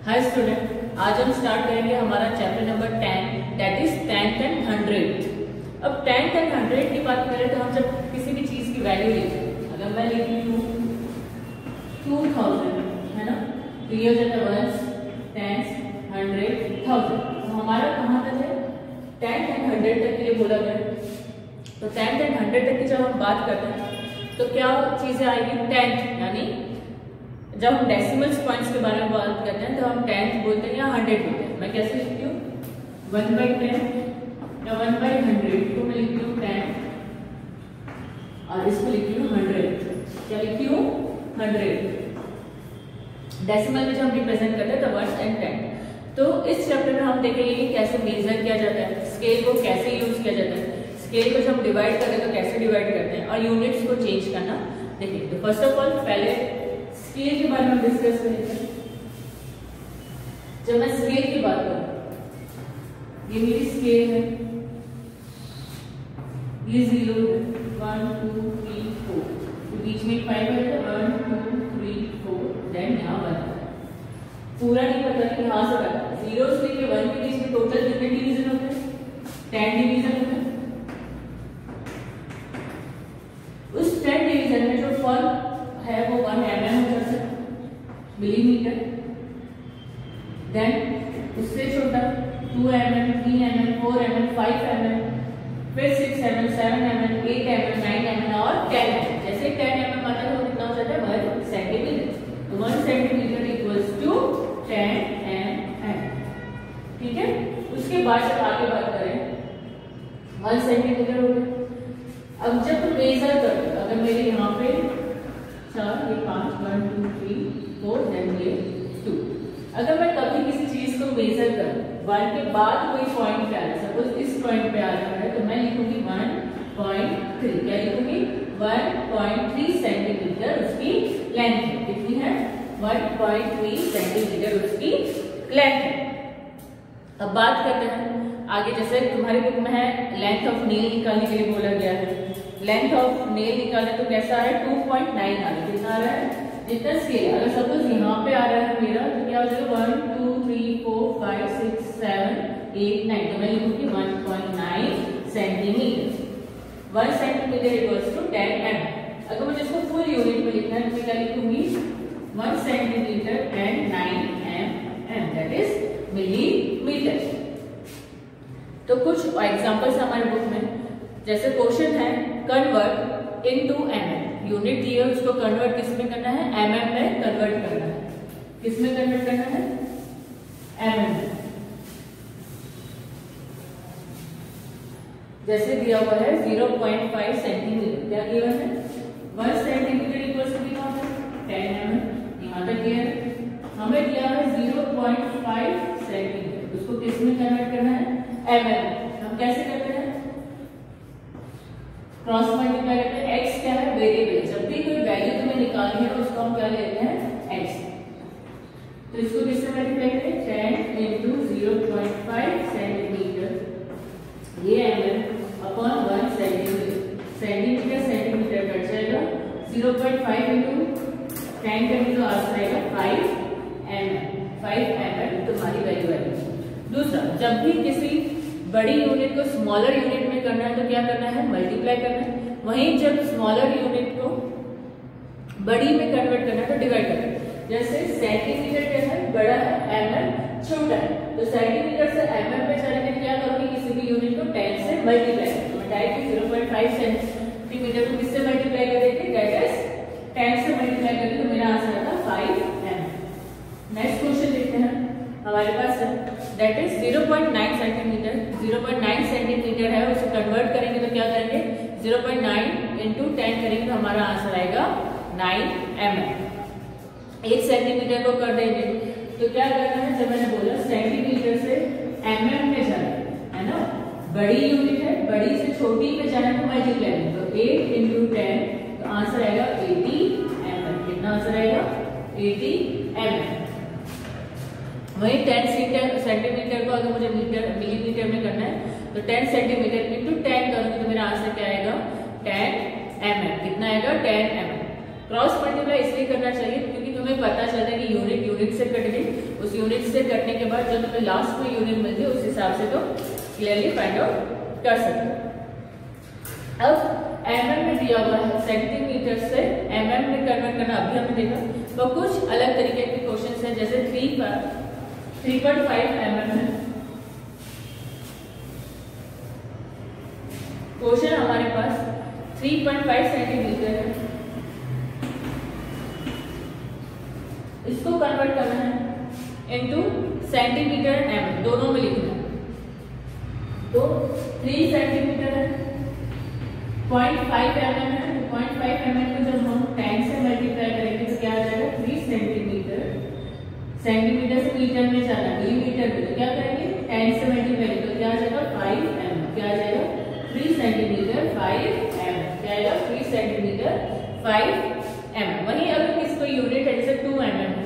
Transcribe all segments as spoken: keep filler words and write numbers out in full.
Hi student, आज हम start करेंगे हमारा chapter number ten, that is tenth and hundred. अब टेंथ एंड हंड्रेड की बात करें तो हम जब किसी भी चीज की वैल्यू लेते हैं, अगर मैं लिख लूँ टू थाउजेंड है ना, तो ये हो जाता है वंस, टेंस, हंड्रेड, थाउजेंड। तो हमारा कहाँ तक है? टेंथ एंड हंड्रेड तक के लिए बोला गया। तो टेंथ एंड हंड्रेड तक की जब हम बात करते हैं तो क्या चीजें आएगी? टेंथ, यानी जब हम डेसिमल्स पॉइंट्स के बारे में बात करते हैं तो हम टेंथ बोलते हैं या हंड्रेड बोलते हैं। मैं कैसे लिखती हूँ? वन बाई टेन या वन बाई हंड्रेड को मैं लिखती हूँ टेन और इसको लिखती हूँ हंड्रेड। क्या लिखती हूँ? हंड्रेड। डेसिमल में जब हम रिप्रेजेंट करते हैं तो वन एंड टेन। तो इस चैप्टर में हम देखेंगे कि कैसे मेजर किया जाता है, स्केल को कैसे यूज किया जाता है, स्केल को जब हम डिवाइड करते हैं तो कैसे डिवाइड करते हैं और यूनिट्स को चेंज करना देखिए। तो फर्स्ट ऑफ ऑल पहले स्केल के बारे में डिस्कस करेंगे। जब मैं स्केल की बात करूं, ये मेरी स्केल है, ये जीरो है, वन टू थ्री फोर, तो बीच में फाइव है, one two three four, then यहाँ वन है। पूरा नहीं पता कि यहाँ से पता, जीरो से लेके वन के बीच में टोटल कितने डिवीजन होते हैं? टेन डिवीजन होते हैं। उस टेन डिवीजन में जो फर्क है वो वन एम एम हो जाता है, मिलीमीटर। देन उससे छोटा two M M, three M M, four M M, five M M, फिर six M M, seven M M, eight M M, nine M M और टेन एम एम। जैसे ten M M आता है वो कितना हो जाता है? One centimetre. तो one centimetre equals to ten M M. ठीक है। उसके बाद जब आगे बात करें, वन सेंटीमीटर हो गया। अब जब मेजर करते हैं, अगर मेरे यहाँ पे चार, ये पांच, one two three four, then ये टू। अगर मैं कभी किसी चीज को मेजर करूं, वन के बाद कोई पॉइंट पे आ रहा है, सपोज इस पॉइंट पे आ रहा है, तो मैं लिखूंगी वन पॉइंट थ्री। क्या लिखूंगी? वन पॉइंट थ्री सेंटीमीटर उसकी लेंथ है। कितनी है? वन पॉइंट थ्री सेंटीमीटर उसकी लेंथ है। अब बात करते हैं आगे। जैसे तुम्हारी बुक में है लेंथ ऑफ नेल निकालने के लिए बोला गया है। लेंथ ऑफ नेल निकालना तो कैसा है? टू पॉइंट नाइन आ रहा है। कितना आ रहा है? जितना स्केल, अगर सपोज यहाँ पे आ रहा है मेरा, तो क्या हो जाएगा? One two three four five six seven eight nine, तो मैं लिखूंगी one point nine centimetre. One centimetre equals to ten M. अगर मुझे इसको फुल यूनिट में लिखना है तो मैं क्या लिखूंगी? One centimetre ten nine M M, that is millimetre. तो कुछ एग्जांपल्स हमारे बुक में, जैसे क्वेश्चन है कन्वर्ट इनटू एमएम। यूनिट दी है, उसको कन्वर्ट किस में करना है? एमएम में कन्वर्ट करना है। किस में कन्वर्ट करना है? एमएम में। जैसे दिया हुआ है जीरो पॉइंट फाइव सेंटीमीटर। क्या दिया है? वन सेंटीमीटर इक्वल टू कितना होता है? Ten MM. यहाँ तक दिया है। हमें दिया है जीरो पॉइंट फाइव सेंटीमीटर, उसको किस में कन्वर्ट करना है? एमएम। हम कैसे करते हैं? क्रॉस मल्टीप्लाई करते हैं। एक्स क्या है? वेरिएबल। जब भी कोई वैल्यू तुम्हें निकालनी है उसको हम क्या लेते हैं? एक्स। तो इसको किससे मल्टीप्लाई करें? Ten into zero point five centimetre, ये MM upon one centimetre. Centimetre centimetre cut जाएगा। Zero point five into ten करेंगे तो आंसर आएगा फाइव एमएम। फाइव एमएम तुम्हारी वैल्यू आएगी। दूसरा, जब भी किसी बड़ी यूनिट को स्मॉलर यूनिट में करना है तो क्या करना है? मल्टीप्लाई करना है। वहीं जब स्मॉलर यूनिट को बड़ी में कन्वर्ट करना है तो डिवाइड करना है। जैसे सेंटीमीटर क्या है? बड़ा है, एमएम छोटा है, तो सेंटीमीटर से एमएम में चलेंगे तो क्या करोगे? किसी भी यूनिट को टेन से मल्टीप्लाई करोगे। Directly zero point five centimetre को किससे मल्टीप्लाई करेंगे? दैट इज टेन से मल्टीप्लाई करेंगे तो मेरा आंसर आता है फाइव एमएम। नेक्स्ट क्वेश्चन देखते हैं हमारे पास है, that is zero point nine centimetre. Zero point nine centimetre है, उसे कन्वर्ट करेंगे तो क्या करेंगे? Zero point nine into ten करेंगे तो हमारा आंसर आएगा नाइन एमएम। एक सेंटीमीटर को कर देंगे तो क्या करना है? जब मैंने बोला सेंटीमीटर से एमएम में जाना है ना, बड़ी यूनिट है, बड़ी से छोटी में जाना है तो मल्टीप्लाई, तो एट इंटू टेन तो आंसर आएगा एटी एमएम। कितना आंसर आएगा? Eighty MM. वही टेन सेंटीमीटर को अगर मुझे मीटर मिलीमीटर में करना है तो टेन सेंटीमीटर इंटू टेन करूंगी तो मेरा आंसर क्या आएगा? Ten MM. कितना आएगा? Ten MM. क्रॉस मल्टीप्लाई इसलिए करना चाहिए क्योंकि तुम्हें पता चलता है कि यूनिट यूनिट से कट गई, उस यूनिट से कटने के बाद जब तुम्हें लास्ट में यूनिट मिलती है उस हिसाब से तो क्लियरली फाइंड आउट कर सकते हो। अब एमएम में दिया हुआ है सेंटीमीटर से एमएम में कन्वर्ट करना, अभी हमने देखा, तो कुछ अलग तरीके के क्वेश्चन है, जैसे three three point five MM है क्वेश्चन हमारे पास, थ्री पॉइंट फाइव सेंटीमीटर है, इसको कन्वर्ट करना है इनटू सेंटीमीटर एम, दोनों में लिखना है। तो थ्री सेंटीमीटर है, पॉइंट फाइव एम एम है, पॉइंट फाइव एम एम को जब हम टेन से मल्टीप्लाई करेंगे तो क्या आ जाएगा, थ्री सेंटीमीटर, सेंटीमीटर से मीटर में जाना, मिलीमीटर में, तो क्या करेंगे टेन से मल्टीप्लाई, तो क्या आ जाएगा फाइव एम, क्या आ जाएगा थ्री सेंटीमीटर फाइव एम, क्या आएगा थ्री सेंटीमीटर फाइव एम। वहीं अगर इसको यूनिट है जैसे two M M,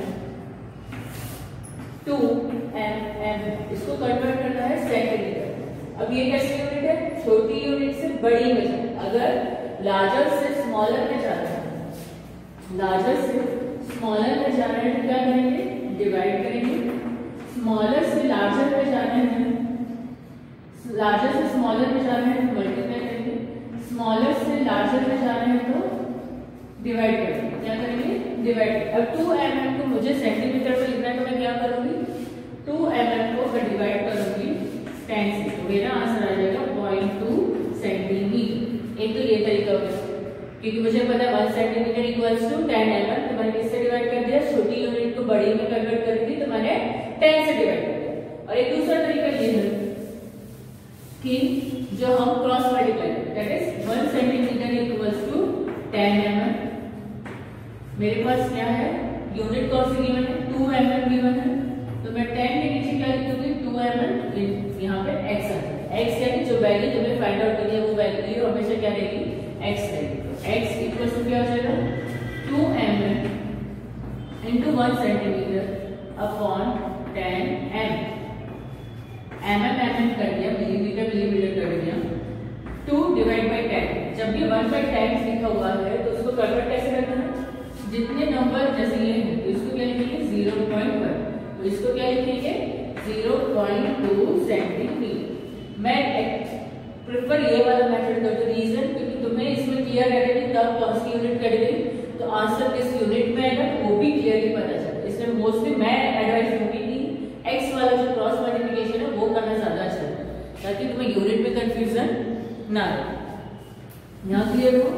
two M M, इसको कन्वर्ट करना है सेंटीमीटर। अब ये कैसी यूनिट है, छोटी यूनिट से बड़ी में, अगर लार्जर से स्मॉलर में जाना है, लार्जर से स्मॉलर में जाना है तो क्या करेंगे, डिवाइड करेंगे, स्मॉलर से लार्जर में जाना है, लार्जर से स्मॉलर में जाना है तो मल्टीप्लाई करेंगे, स्मॉलर से लार्जर में जाना है तो डिवाइड करेंगे, क्या करेंगे डिवाइड। अब टू एम एम को मुझे सेंटीमीटर में लिखना है तो मैं क्या करूंगी, टू एम एम को मैं डिवाइड करूंगी टेन से, तो मेरा आंसर आ जाएगा पॉइंट टू सेंटीमीटर। एक तो ये तरीका होगा क्योंकि मुझे पता है one centimetre equals to ten M M, तो मैंने किससे डिवाइड कर दिया, छोटी यूनिट को बड़ी में कन्वर्ट कर दी तो मैंने टेन से डिवाइड कर दिया। और एक दूसरा तरीका ये है कि जो हम क्रॉस मल्टीप्लाई करते हैं, that is one centimetre equals to ten M M, मेरे पास क्या है यूनिट कौन सी गिवन है, टू एम एम गिवन है, तो मैं टेन के नीचे क्या लिखूंगी, टू एम एम, यहाँ पे एक्स आ जाएगा, एक्स क्या है जो वैल्यू तुम्हें फाइंड आउट करनी है वो वैल्यू हमेशा क्या रहेगी, एक्स रहेगी, तो एक्स इक्वल्स टू क्या हो जाएगा, two M M into one centimetre upon ten M, M M M M कर दिया, मिलीमीटर मिलीमीटर कर दिया, टू डिवाइड बाई टेन। जब भी वन बाई टेन लिखा हुआ है तो उसको कन्वर्ट कैसे करना है, जितने नंबर जैसे ये है तो इसको क्या लिखेंगे जीरो पॉइंट वन, तो इसको क्या लिखेंगे जीरो पॉइंट टू सेंटीमीटर। मैं प्रेफर ये वाला मेथड करती हूँ, रीजन क्योंकि तुम्हें इसमें क्लियर रहेगा कि कब कौन सी यूनिट कट गई तो आंसर किस यूनिट में आएगा वो भी क्लियरली पता चलता है। इसलिए मोस्टली मैं एडवाइस दूंगी कि एक्स वाला जो क्रॉस मल्टीप्लिकेशन है वो करना ज्यादा अच्छा है ताकि तुम्हें यूनिट में कंफ्यूजन ना रहे। यहाँ क्लियर हो,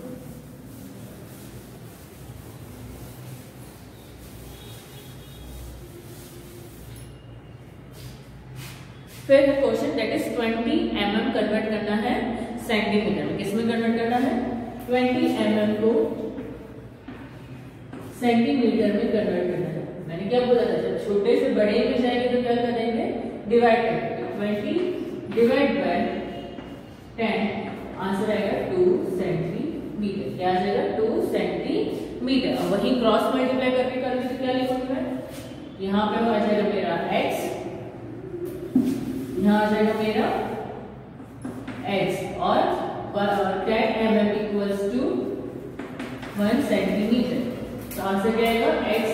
फिर question that is twenty M M convert करना है सेंटीमीटर में, किसमें कन्वर्ट करना है, ट्वेंटी एम एम को सेंटीमीटर में कन्वर्ट करना है। मैंने क्या बोला था, जब छोटे से बड़े में जाएंगे तो क्या कर देंगे, डिवाइड करेंगे, twenty divide by ten, answer आएगा टू सेंटीमीटर, क्या आ जाएगा टू सेंटीमीटर। अब वही क्रॉस मल्टीप्लाई करके करेंगे तो क्या लिखूंगी मैं, यहाँ पे आ जाएगा मेरा x, यहाँ आ जाएगा मेरा x और ten M M equals to one centimetre, तो आंसर क्या आएगा x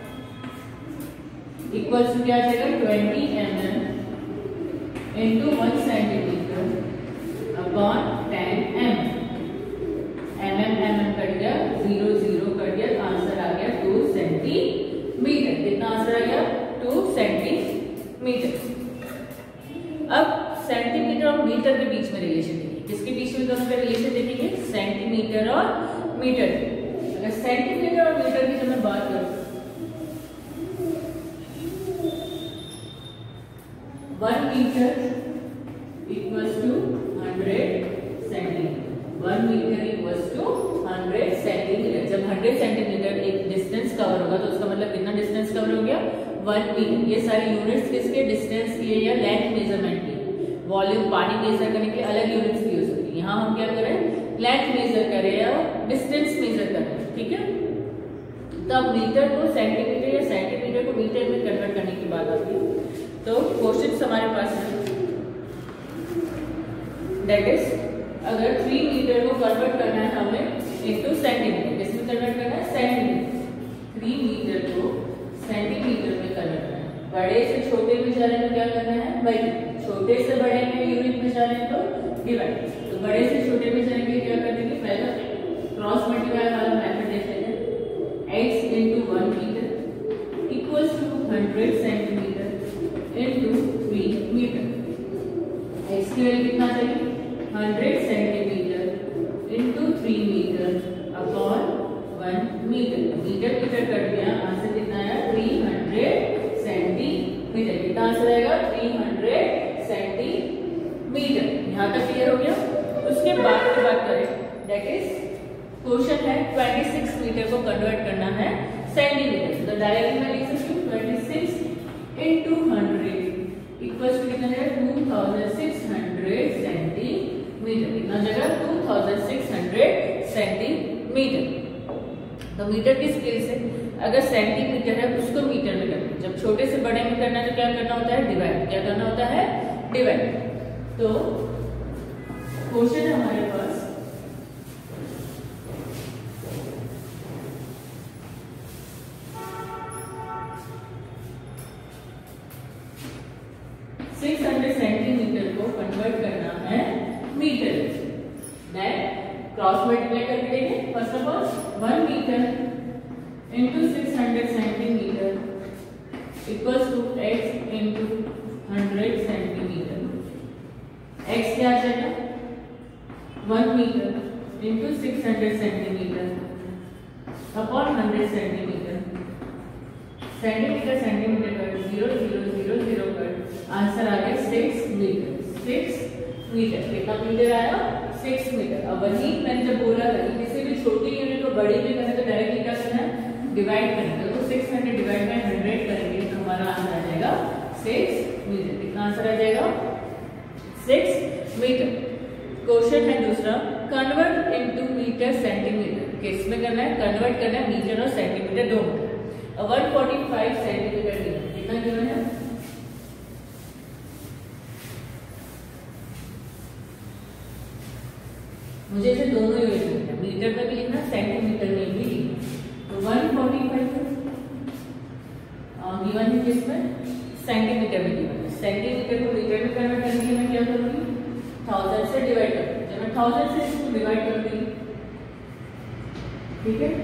इक्वल्स टू क्या आ जाएगा twenty M M into one centimetre upon ten M, M M M M cut गया, जीरो जीरो कट गया, तो आंसर आ गया टू सेंटीमीटर। कितना आंसर आ गया, टू सेंटीमीटर। अब सेंटीमीटर और मीटर के बीच में रिलेशन देखिए, किसके बीच में दोनों का रिलेशन देखेंगे, सेंटीमीटर और मीटर। अगर सेंटीमीटर और मीटर की जब मैं बात करूं, one metre equals to hundred centimetre, one metre equals to hundred centimetre. जब हंड्रेड सेंटीमीटर एक डिस्टेंस कवर होगा तो उसका मतलब कितना डिस्टेंस कवर हो गया, वन मीटर। ये सारी यूनिट्स किसके, डिस्टेंस के या लेंथ मेजरमेंट की, वॉल्यूम पानी मेजर करने के अलग यूनिट्स यूज होती है। यहाँ हम क्या करें, लेंथ मेजर करें या डिस्टेंस मेजर करें, ठीक है। तब मीटर को सेंटीमीटर या सेंटीमीटर को मीटर में कन्वर्ट करने की बात आती है। तो क्वेश्चन हमारे पास है दैट इज, अगर थ्री मीटर को कन्वर्ट करना है हमें इनटू सेंटीमीटर, किसमें कन्वर्ट बड़े से छोटे में जा रहे हैं तो क्या करना है, मल्टीप्लाई। छोटे से बड़े में यूनिट में जा रहे हैं तो डिवाइड। तो बड़े से छोटे में जाएंगे क्या कर देंगे, पहले क्रॉस मल्टीप्लाई वाला मेथड देख लेते हैं। x into one metre equals to hundred centimetre into three metre. x की वैल्यू कितना चाहिए, hundred centimetre into three metre upon one metre. Metre metre कर दिया, आंसर कितना आया, थ्री हंड्रेड सेंटीमीटर। कितना आंसर आएगा, थ्री हंड्रेड सेंटीमीटर। यहाँ तक क्लियर हो गया। उसके बाद की बात करें, दैट इज क्वेश्चन है छब्बीस मीटर को कन्वर्ट करना है सेंटीमीटर। तो डायरेक्टली मैं लिख सकती हूँ छब्बीस इनटू हंड्रेड इक्वल्स टू कितना है, two thousand six hundred centimetre. कितना जगह, two thousand six hundred centimetre. तो मीटर की स्केल से अगर सेंटीमीटर है उसको मीटर में करना है। जब छोटे से बड़े में करना है तो क्या करना होता है, डिवाइड। क्या करना होता है, डिवाइड। तो क्वेश्चन है हमारे पास सिक्स हंड्रेड सेंटीमीटर को कन्वर्ट करना है मीटर। दैट क्रॉस मल्टीप्लाई करके देंगे। First of all one metre into six hundred centimetre equals to x into hundred centimetre. X क्या आ जाएगा, one metre into six hundred centimetre upon hundred centimetre. Centimetre centimetre कर zero zero zero zero कर answer आ गया six metre. Six metre कितना metre आया, six metre. अब वही मैंने जब बोला था कि किसी भी छोटी यूनिट को बड़ी में करना तो डायरेक्टली क्या करना है, डिवाइड करेंगे। तो six hundred divide by hundred करेंगे तो हमारा आंसर आ जाएगा सिक्स मीटर। कितना आंसर आ जाएगा, सिक्स मीटर। क्वेश्चन है दूसरा, कन्वर्ट इनटू मीटर सेंटीमीटर। किस में करना है, कन्वर्ट करना है मीटर और सेंटीमीटर दोनों। One forty five centimetre given, कितना गिवन है, मुझे इसे दोनों यूनिट लिखना है, मीटर में भी लिखना, सेंटीमीटर में भी लिखना। तो वन फोर्टी फाइव गिवन है, किसमें, सेंटीमीटर में गिवन है। सेंटीमीटर को मीटर में कन्वर्ट करने के लिए मैं क्या करूंगी, थाउजेंड से डिवाइड करूंगी। जब मैं थाउजेंड से इसको डिवाइड कर दूंगी, ठीक है,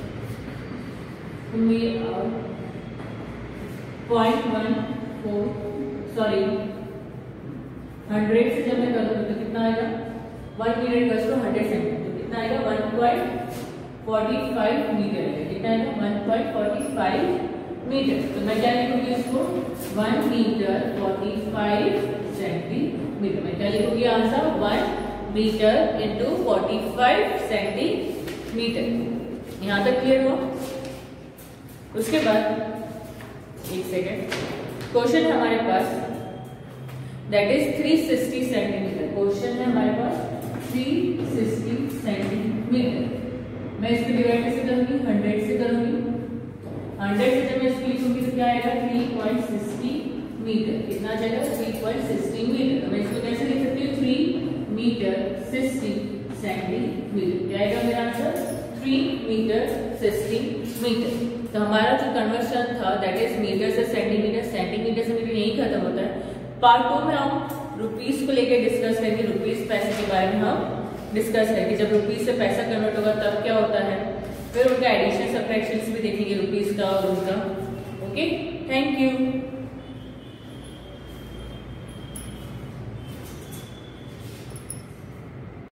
point one four sorry hundred से जब मैं करूंगी तो कितना आएगा, one metre equals to hundred centimetre. तो कितना आएगा, one point forty five metre आएगा। कितना आएगा, one point forty five metre. तो मैं क्या लिखूंगी इसको, one metre forty five centimetre. मैं क्या लिखूंगी answer, one metre into forty five centimetre. यहां तक क्लियर हुआ। उसके बाद एक सेकेंड, क्वेश्चन है हमारे पास, that is three sixty centimetre. Question है हमारे पास थ्री सिक्सटी सेंटीमीटर। मैं इसको डिवाइड कैसे करूंगी, हंड्रेड से करूंगी। हंड्रेड से जब मैं इसको लिखूंगी तो क्या आएगा, थ्री पॉइंट सिक्सटी मीटर। कितना जाएगा, थ्री पॉइंट सिक्सटी मीटर। तो मैं इसको कैसे लिख सकती हूँ, थ्री मीटर सिक्सटी सेंटीमीटर। क्या आएगा मेरा answer, three metre sixty metre. तो हमारा जो कन्वर्शन था दैट इज मीटर से सेंटीमीटर, सेंटीमीटर से मीटर यही खत्म होता है। पार्ट टू में हम रुपीस को लेकर डिस्कस करेंगे, रुपीस पैसे के बारे में हम डिस्कस करेंगे। जब रुपीस से पैसा कन्वर्ट होगा तब क्या होता है, फिर उनका एडिशन सब्ट्रैक्शंस भी देखेंगे रुपीस का और उनका। Okay, thank you.